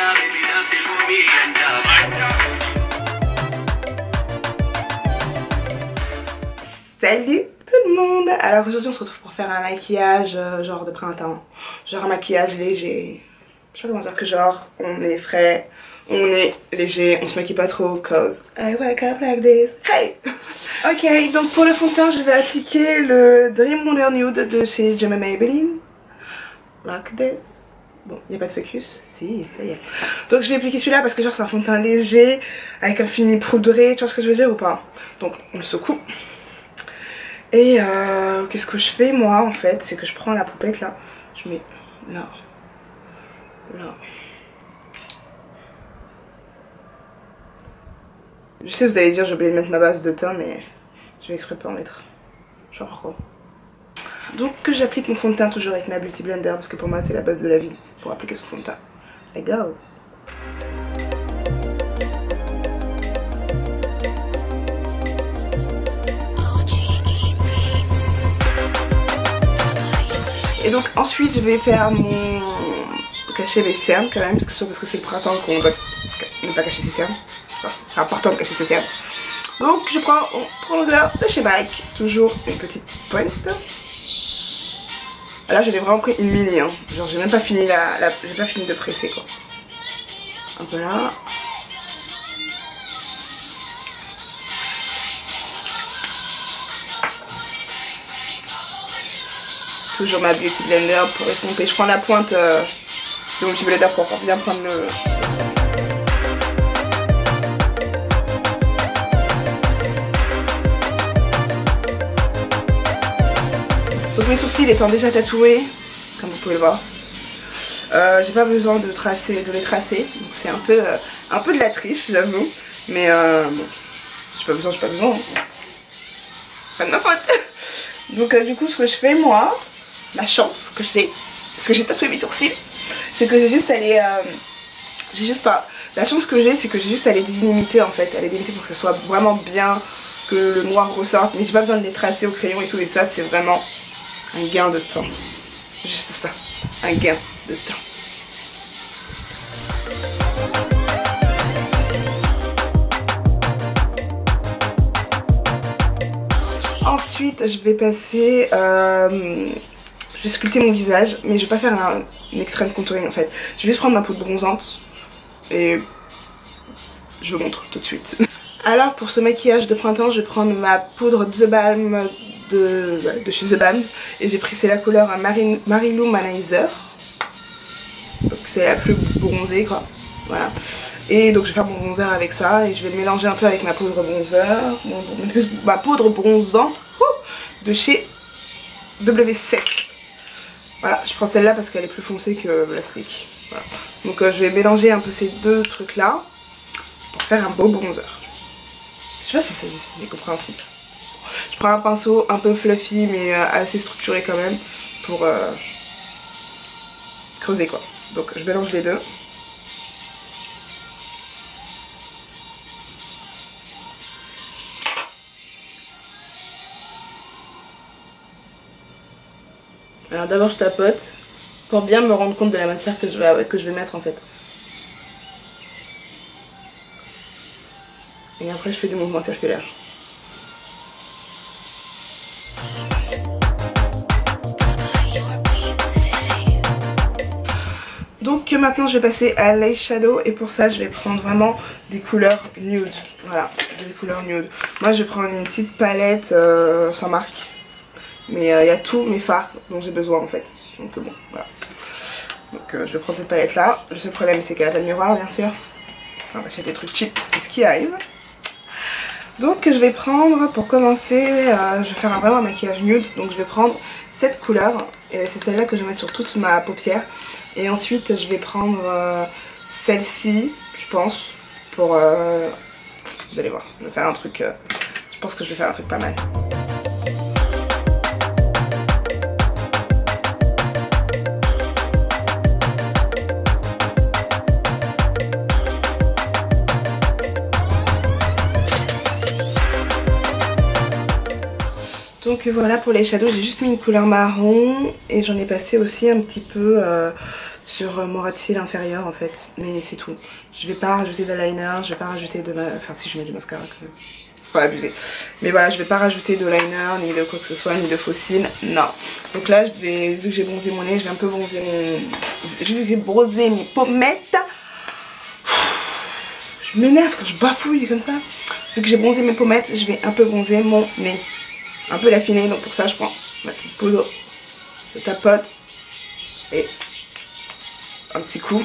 Salut tout le monde. Alors aujourd'hui on se retrouve pour faire un maquillage genre de printemps. Genre un maquillage léger. Je sais pas comment dire, que genre on est frais, on est léger, on se maquille pas trop cause I wake up like this. Hey. Ok, donc pour le fond de teint je vais appliquer le Dream Wonder Nude de chez Gemma Maybelline. Like this. Bon, il n'y a pas de focus. Si, ça y est. Donc je vais appliquer celui-là parce que genre c'est un fond de teint léger avec un fini poudré, tu vois ce que je veux dire ou pas? Donc on le secoue. Et qu'est-ce que je fais moi en fait? C'est que je prends la poupette là, je mets là, là. Je sais vous allez dire j'ai oublié de mettre ma base de teint mais je vais exprès de pas en mettre. Genre pourquoi? Donc j'applique mon fond de teint toujours avec ma Beauty Blender parce que pour moi c'est la base de la vie pour appliquer son fond de teint. Let's go! Et donc ensuite je vais faire mon... cacher mes cernes quand même, parce que c'est le printemps qu'on doit ne pas cacher ses cernes. C'est important de cacher ses cernes. Donc je prends mon prolongeur de chez MAC, toujours une petite pointe. Là j'en ai vraiment pris une mini, hein. Genre j'ai même pas fini j'ai pas fini de presser quoi. Un peu là. Toujours ma Beauty Blender pour estomper. Je prends la pointe de mon Beauty Blender pour bien prendre le... Donc mes sourcils étant déjà tatoués, comme vous pouvez le voir, j'ai pas besoin de les tracer. Donc c'est un peu de la triche j'avoue. Mais bon, j'ai pas besoin. Pas de ma faute. Donc du coup ce que je fais moi, ma chance que j'ai, parce que j'ai tatoué mes sourcils, c'est que j'ai juste allé, la chance que j'ai c'est que j'ai juste à les délimiter en fait, à les délimiter pour que ce soit vraiment bien, que le noir ressorte, mais j'ai pas besoin de les tracer au crayon et tout, et ça c'est vraiment un gain de temps, juste ça, un gain de temps. Ensuite je vais passer, je vais sculpter mon visage, mais je vais pas faire un extrême contouring en fait. Je vais juste prendre ma poudre bronzante et je vous montre tout de suite. Alors pour ce maquillage de printemps, je vais prendre ma poudre The Balm de chez The Balm et j'ai pris c'est la couleur Marilumanizer. Donc c'est la plus bronzée quoi. Voilà. Et donc je vais faire mon bronzer avec ça et je vais le mélanger un peu avec ma poudre bronzer, ma poudre bronzante de chez W7. Voilà, je prends celle-là parce qu'elle est plus foncée que la Sleek. Voilà. Donc je vais mélanger un peu ces deux trucs là pour faire un beau bronzer. Je sais pas si c'est compréhensible. Je prends un pinceau un peu fluffy mais assez structuré quand même pour creuser quoi. Donc je mélange les deux. Alors d'abord je tapote pour bien me rendre compte de la matière que je vais mettre en fait. Et après je fais des mouvements circulaires. Donc maintenant je vais passer à l'eyeshadow et pour ça je vais prendre vraiment des couleurs nude. Voilà, des couleurs nude. Moi je vais prendre une petite palette sans marque. Mais il y a tous mes fards dont j'ai besoin en fait. Donc bon, voilà. Donc je vais prendre cette palette là. Le seul problème c'est qu'elle a pas de miroir bien sûr. Enfin j'achète des trucs cheap, c'est ce qui arrive. Donc je vais prendre, pour commencer, je vais faire vraiment un maquillage nude. Donc je vais prendre cette couleur. Et c'est celle-là que je vais mettre sur toute ma paupière. Et ensuite je vais prendre celle-ci, je pense. Pour... vous allez voir, je vais faire un truc... je pense que je vais faire un truc pas mal. Donc voilà pour les shadows, j'ai juste mis une couleur marron et j'en ai passé aussi un petit peu sur mon ras de cils inférieur en fait, mais c'est tout. Je vais pas rajouter de liner, je vais pas rajouter de enfin si je mets du mascara quand même, faut pas abuser. Mais voilà, je vais pas rajouter de liner, ni de quoi que ce soit, ni de faux cils, non. Donc là, vu que j'ai bronzé mon nez, je vais un peu bronzer vu que j'ai bronzé mes pommettes. Je m'énerve quand je bafouille comme ça. Vu que j'ai bronzé mes pommettes, je vais un peu bronzer mon nez. Un peu l'affiner, donc pour ça je prends ma petite poudre. Je tapote. Et un petit coup.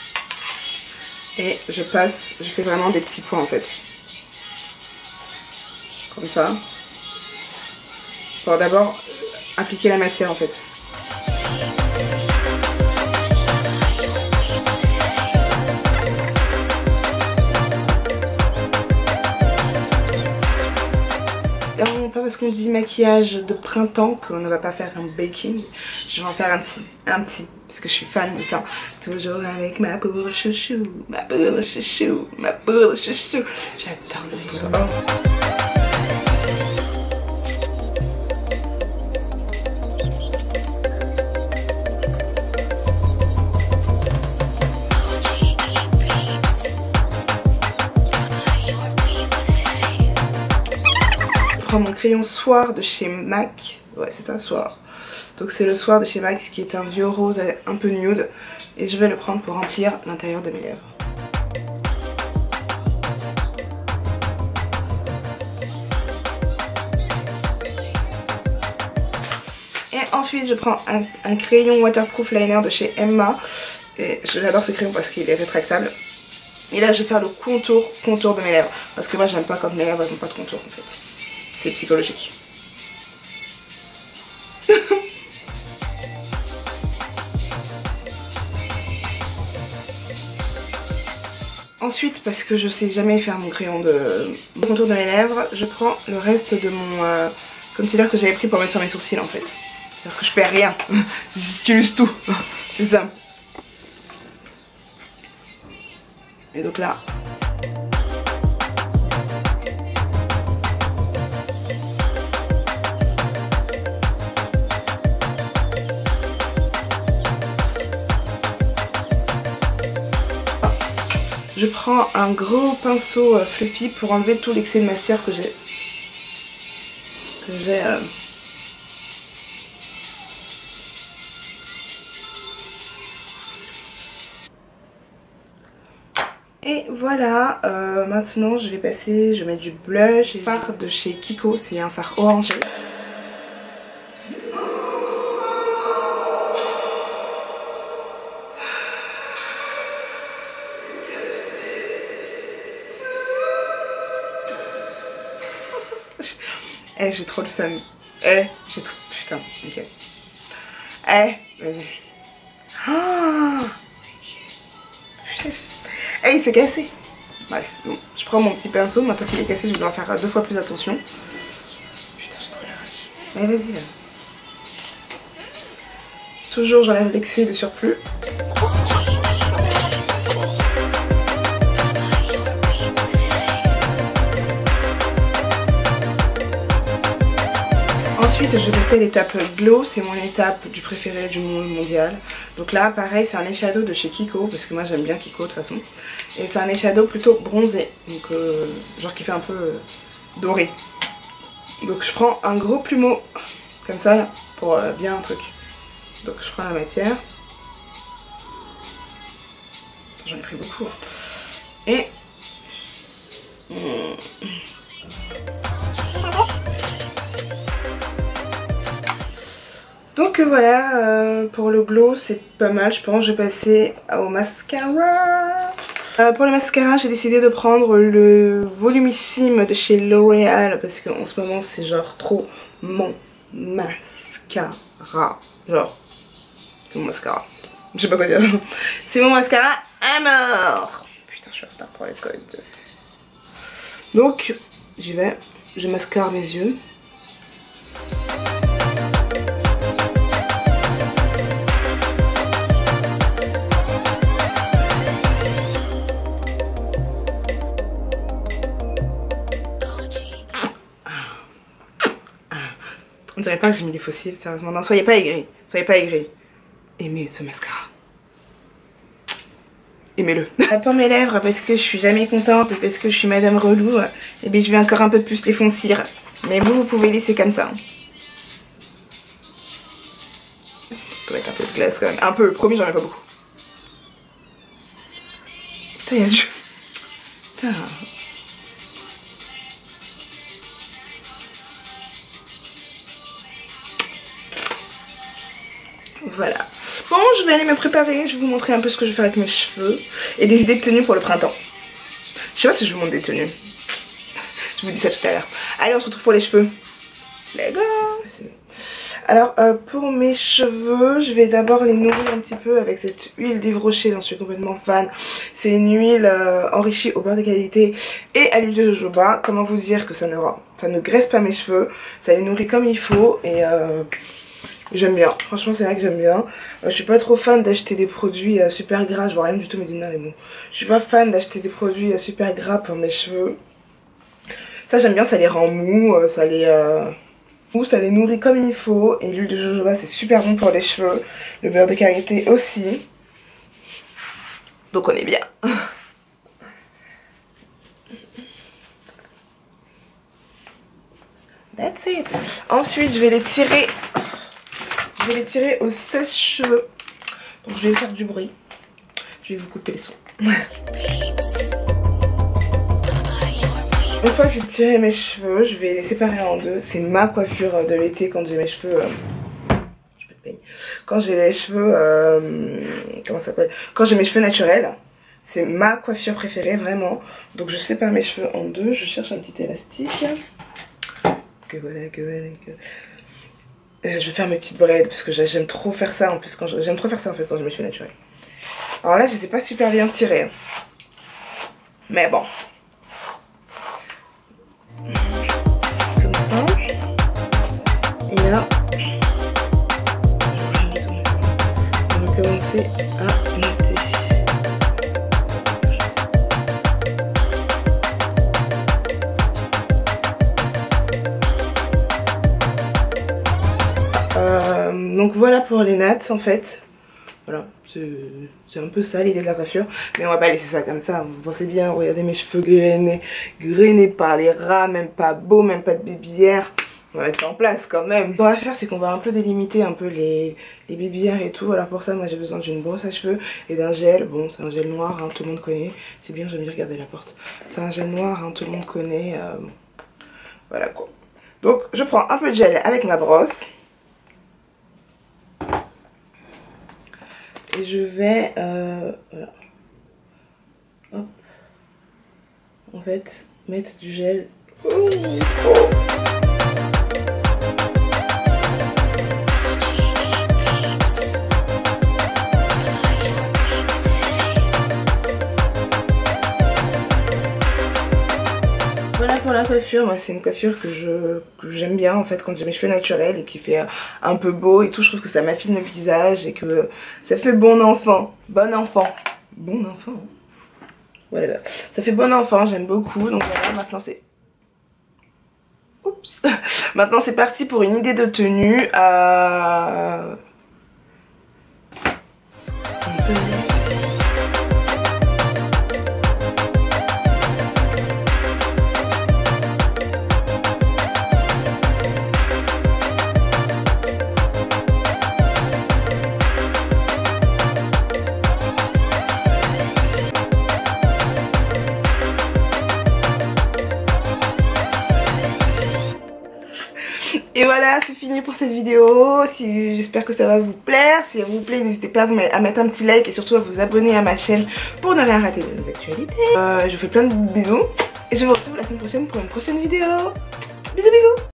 Et je passe, je fais vraiment des petits points en fait. Comme ça. Pour d'abord appliquer la matière en fait. Non, pas parce qu'on dit maquillage de printemps qu'on ne va pas faire un baking. Je vais en faire un petit, parce que je suis fan de ça. Toujours avec ma poudre chouchou, ma poudre chouchou, ma poudre chouchou. J'adore cette poudre. Oh. Mon crayon Soir de chez MAC, ouais c'est ça, Soir. Donc c'est le Soir de chez MAC qui est un vieux rose un peu nude et je vais le prendre pour remplir l'intérieur de mes lèvres. Et ensuite je prends un crayon waterproof liner de chez Emma et j'adore ce crayon parce qu'il est rétractable. Et là je vais faire le contour de mes lèvres parce que moi j'aime pas quand mes lèvres elles ont pas de contour en fait. C'est psychologique. Ensuite, parce que je sais jamais faire mon crayon de contour de mes lèvres, je prends le reste de mon concealer que j'avais pris pour mettre sur mes sourcils en fait. C'est-à-dire que je perds rien. J'utilise tout. C'est ça. Et donc là... Je prends un gros pinceau fluffy pour enlever tout l'excès de matière que j'ai. Et voilà, maintenant je vais passer, je mets du blush, fard de chez Kiko, c'est un fard orangé. Eh, j'ai trop le seum. Eh, j'ai trop... Putain, ok. Eh, vas-y. Ah, eh, il s'est cassé. Bref, bon, je prends mon petit pinceau. Maintenant qu'il est cassé, je dois faire 2 fois plus attention. Putain, j'ai trop la rage. Eh, vas-y, là. Toujours, j'enlève l'excès de surplus. Ensuite je vais faire l'étape glow, c'est mon étape du préféré du monde mondial. Donc là pareil c'est un eyeshadow de chez Kiko, parce que moi j'aime bien Kiko de toute façon. Et c'est un eyeshadow plutôt bronzé, donc genre qui fait un peu doré. Donc je prends un gros plumeau, comme ça là, pour bien un truc. Donc je prends la matière. J'en ai pris beaucoup. Hein. Et... Donc voilà, pour le glow c'est pas mal, je pense. Je vais passer au mascara. Pour le mascara j'ai décidé de prendre le volumissime de chez L'Oréal parce qu'en ce moment c'est genre trop mon mascara. Genre, c'est mon mascara. Je sais pas quoi dire. C'est mon mascara à mort. Putain je suis en retard pour l'école. Donc j'y vais, je mascara mes yeux. direz pas que j'ai mis des fossiles, sérieusement. Non, soyez pas aigris. Soyez pas aigris. Aimez ce mascara. Aimez-le. Pour mes lèvres, parce que je suis jamais contente et parce que je suis madame relou, et bien je vais encore un peu plus les foncir. Mais vous pouvez laisser comme ça. Je peux mettre un peu de glace quand même. Un peu, promis, j'en ai pas beaucoup. Putain, y'a du... Putain. Voilà. Bon, je vais aller me préparer. Je vais vous montrer un peu ce que je vais faire avec mes cheveux. Et des idées de tenues pour le printemps. Je sais pas si je vous montre des tenues. Je vous dis ça tout à l'heure. Allez, on se retrouve pour les cheveux. Let's go. Alors, pour mes cheveux, je vais d'abord les nourrir un petit peu avec cette huile d'Yves Rocher, dont je suis complètement fan. C'est une huile enrichie au beurre de qualité et à l'huile de jojoba. Comment vous dire que ça ne graisse pas mes cheveux. Ça les nourrit comme il faut et... j'aime bien, franchement c'est vrai que j'aime bien. Je suis pas trop fan d'acheter des produits super gras, je vois rien du tout Medina mais bon. Je suis pas fan d'acheter des produits super gras pour mes cheveux. Ça j'aime bien, ça les rend mous, ça les nourrit comme il faut. Et l'huile de jojoba c'est super bon pour les cheveux. Le beurre de karité aussi. Donc on est bien. That's it. Ensuite je vais les tirer. Je vais les tirer au sèche-cheveux. Donc je vais faire du bruit. Je vais vous couper les sons. Une fois que j'ai tiré mes cheveux, je vais les séparer en deux. C'est ma coiffure de l'été quand j'ai mes cheveux... je peux te peigner. Quand j'ai les cheveux... comment ça s'appelle? Quand j'ai mes cheveux naturels. C'est ma coiffure préférée, vraiment. Donc je sépare mes cheveux en deux. Je cherche un petit élastique. Que voilà, que voilà, que... Je vais faire mes petites braids parce que j'aime trop faire ça en plus. J'aime trop faire ça en fait quand j'ai mes cheveux naturels. Alors là, je les ai pas super bien tirés. Mais bon. Comme ça. Et là, on va commencer à monter. Donc voilà pour les nattes en fait. Voilà, c'est un peu ça l'idée de la coiffure. Mais on va pas laisser ça comme ça, vous pensez bien. Regardez mes cheveux grainés par les rats, même pas beau, même pas de bébière. On va mettre ça en place quand même. Ce qu'on va faire c'est qu'on va un peu délimiter un peu les bébières et tout. Alors pour ça moi j'ai besoin d'une brosse à cheveux et d'un gel. Bon c'est un gel noir, hein, tout le monde connaît. C'est bien, j'aime bien regarder la porte. C'est un gel noir, hein, tout le monde connaît. Voilà quoi. Donc je prends un peu de gel avec ma brosse. Et je vais, voilà, hop, en fait, mettre du gel. Voilà pour la coiffure. Moi c'est une coiffure que j'aime bien en fait quand j'ai mes cheveux naturels et qui fait un peu beau et tout. Je trouve que ça m'affine le visage et que ça fait bon enfant. Bon enfant. Bon enfant. Voilà. Ça fait bon enfant, j'aime beaucoup. Donc voilà, maintenant c'est... Oups. Maintenant c'est parti pour une idée de tenue. Et voilà, c'est fini pour cette vidéo. J'espère que ça va vous plaire. Si ça vous plaît, n'hésitez pas à mettre un petit like et surtout à vous abonner à ma chaîne pour ne rien rater de nos actualités. Je vous fais plein de bisous et je vous retrouve la semaine prochaine pour une prochaine vidéo. Bisous bisous.